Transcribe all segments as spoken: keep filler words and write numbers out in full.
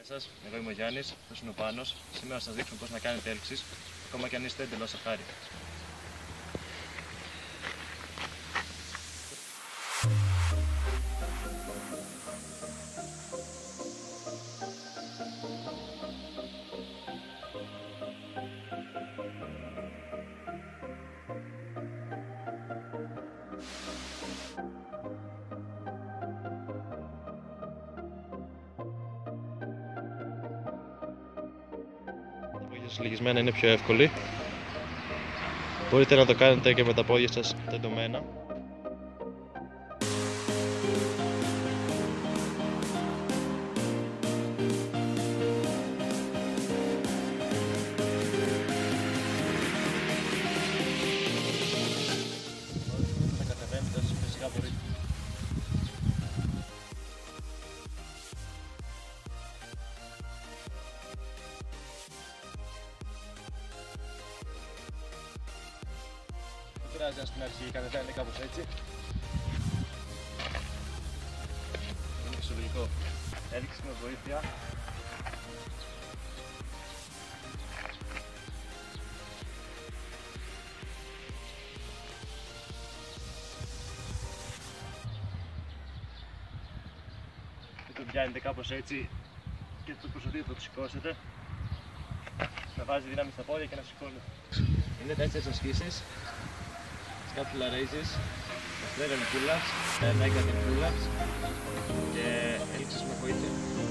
Γεια σας, εγώ είμαι ο Γιάννης, αυτός είναι ο Πάνος. Σήμερα θα σας δείξω πώς να κάνετε έλξεις, ακόμα και αν είστε εντελώς αχάρη. Τα πόδια σας λυγισμένα είναι πιο εύκολη. Μπορείτε να το κάνετε και με τα πόδια σας τεντωμένα. Θα κατεβαίνετε όσο φυσικά μπορείτε. Δεν πειράζει αν στην αρχή κατεβαίνετε κάπως έτσι. Είναι φυσιολογικό. Έλξη με βοήθεια. Και το πιάνετε κάπως έτσι και το προσπαθείτε να το σηκώσετε. Να βάζει δύναμη στα πόδια και να σηκώνει. Είναι τέσσερις ασκήσεις. Scapula raises, Australian pull-ups, negative pull-ups και έλξεις με βοήθεια.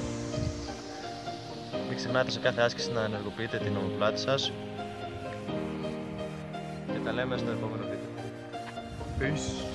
Μην ξεχνάτε σε κάθε άσκηση να ενεργοποιείτε την ομοπλάτη σας και τα λέμε στο επόμενο βίντεο. Peace.